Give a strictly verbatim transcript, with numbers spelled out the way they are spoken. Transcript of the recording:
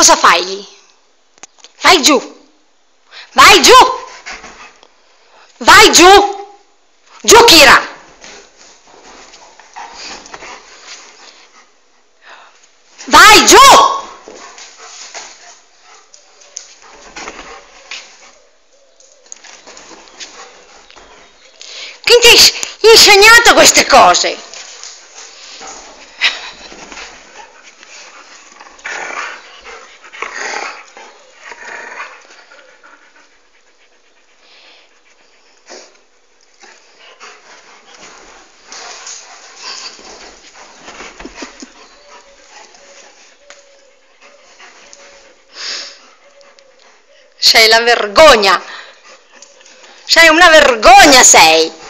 Cosa fai lì? Vai giù! Vai giù! Vai giù! Giù, Kira! Vai giù! Chi ti ha insegnato queste cose? Sei la vergogna, sei una vergogna, sei.